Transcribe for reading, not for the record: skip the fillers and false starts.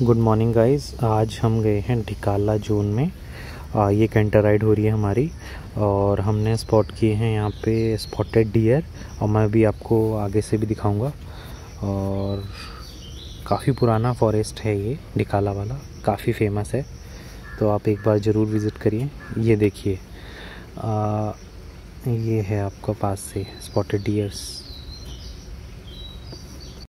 Good morning guys. आज हम गए हैं ढिकाला जोन में। ये कैंटर राइड हो रही है हमारी और हमने स्पॉट किए हैं यहाँ पे स्पॉटेड डियर, और मैं भी आपको आगे से भी दिखाऊंगा। और काफ़ी पुराना फॉरेस्ट है ये ढिकाला वाला, काफ़ी फेमस है, तो आप एक बार ज़रूर विज़िट करिए। ये देखिए, ये है आपका पास से स्पॉटेड डियर्स।